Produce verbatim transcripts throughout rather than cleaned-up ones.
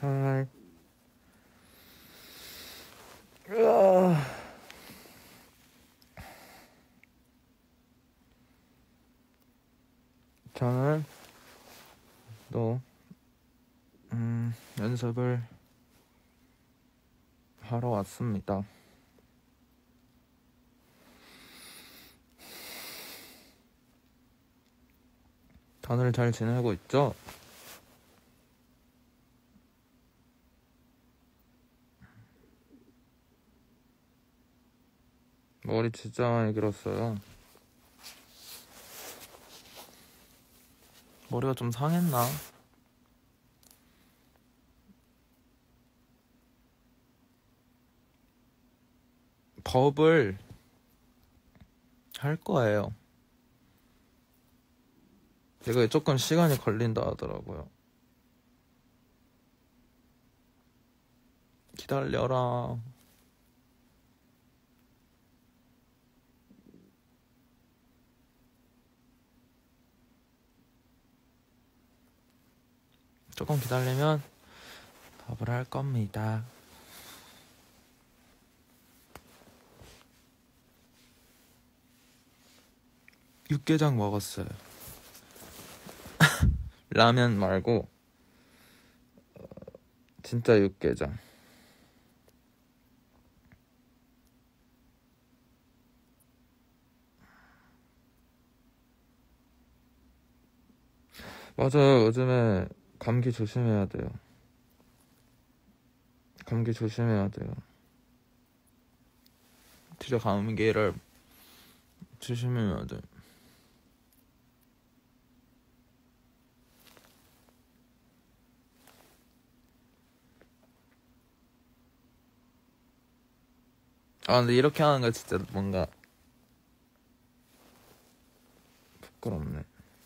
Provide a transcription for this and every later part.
하이. 으아. 저는 또 음, 연습을 하러 왔습니다. 다들 잘 지내고 있죠? 머리 진짜 많이 길었어요. 머리가 좀 상했나? 법을 할 거예요. 이거 조금 시간이 걸린다 하더라고요. 기다려라. 조금 기다리면 법을 할 겁니다. 육개장 먹었어요. 라면 말고 어, 진짜 육개장. 맞아요. 요즘에 감기 조심해야 돼요. 감기 조심해야 돼요. 진짜 감기를 조심해야 돼. 아 근데 이렇게 하는 거 진짜 뭔가 부끄럽네.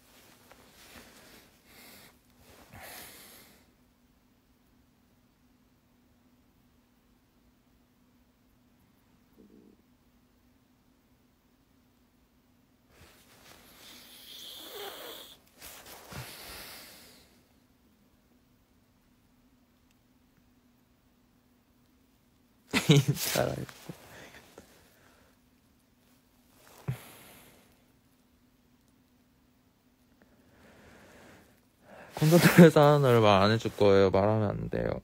인스타 라이브. 콘서트 회사 하는 걸 말 안 해줄 거예요. 말하면 안 돼요.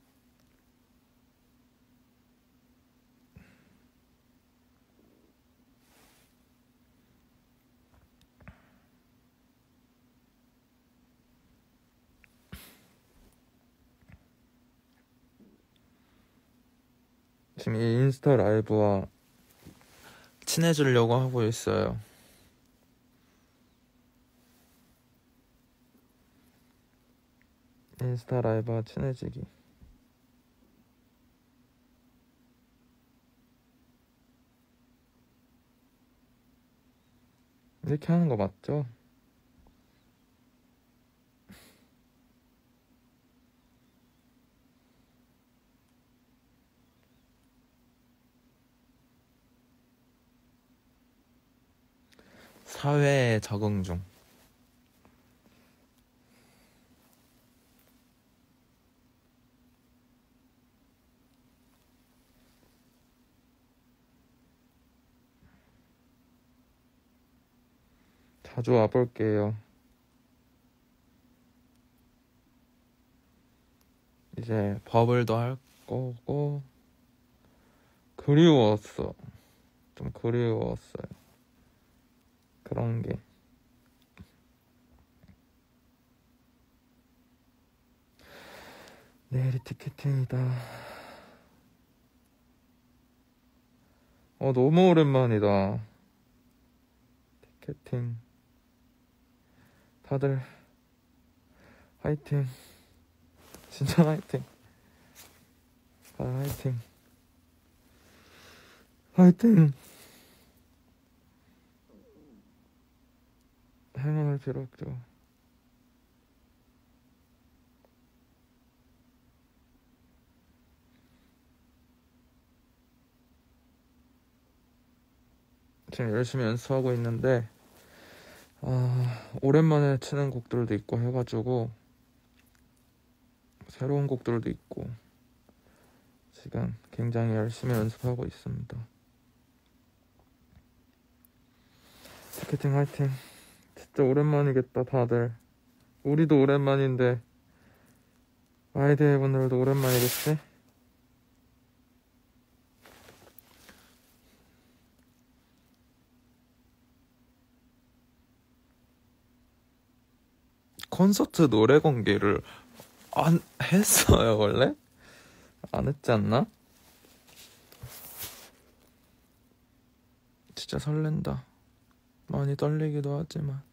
지금 이 인스타 라이브와 친해지려고 하고 있어요. 인스타 라이브와 친해지기. 이렇게 하는 거 맞죠? 사회에 적응 중. 자주 와볼게요. 이제 버블도 할 거고. 그리웠어. 좀 그리웠어요. 그런 게. 내일이 티켓팅이다. 어 너무 오랜만이다. 티켓팅. 다들 화이팅. 진짜 화이팅. 다들 화이팅. 화이팅. 행운을 빌었죠. 지금 열심히 연습하고 있는데 아, 오랜만에 치는 곡들도 있고 해가지고 새로운 곡들도 있고 지금 굉장히 열심히 연습하고 있습니다. 티켓팅 화이팅. 진짜 오랜만이겠다 다들. 우리도 오랜만인데 아이디어 분들도 오랜만이겠지? 콘서트 노래 공개를 안 했어요 원래? 안 했지 않나? 진짜 설렌다. 많이 떨리기도 하지만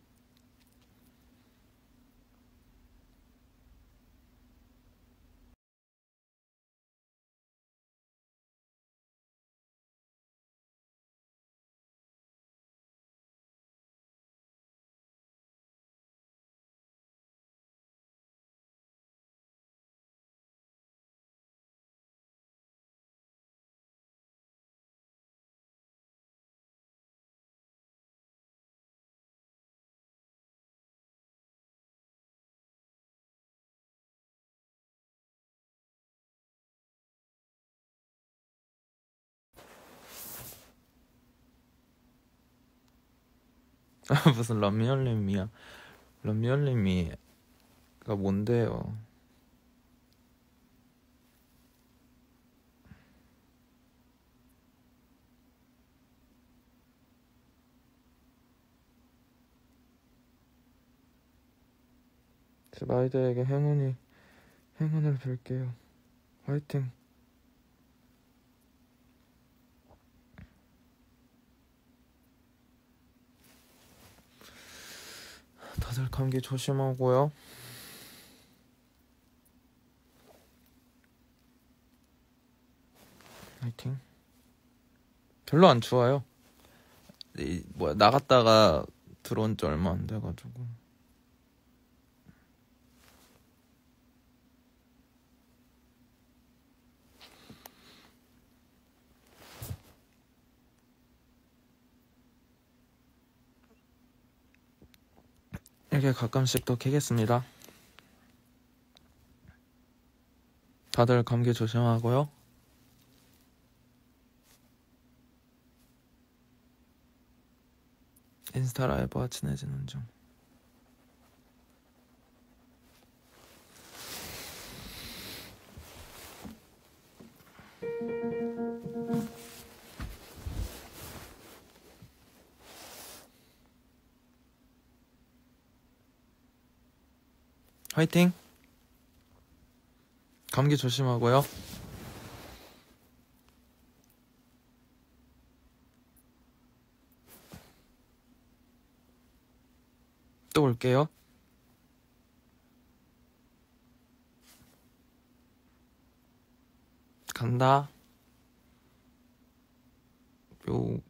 무슨 런미얼님이야. 런미얼님이가 뭔데요? 제 마이드에게 행운이 행운을 빌게요. 화이팅. 다들 감기 조심하고요. 화이팅. 별로 안 추워요. 이, 뭐야 나갔다가 들어온 지 얼마 안 돼가지고. 이렇게 가끔씩 또 캐겠습니다. 다들 감기 조심하고요. 인스타 라이브와 친해지는 중. 화이팅. 감기 조심하고요. 또 올게요. 간다. 요.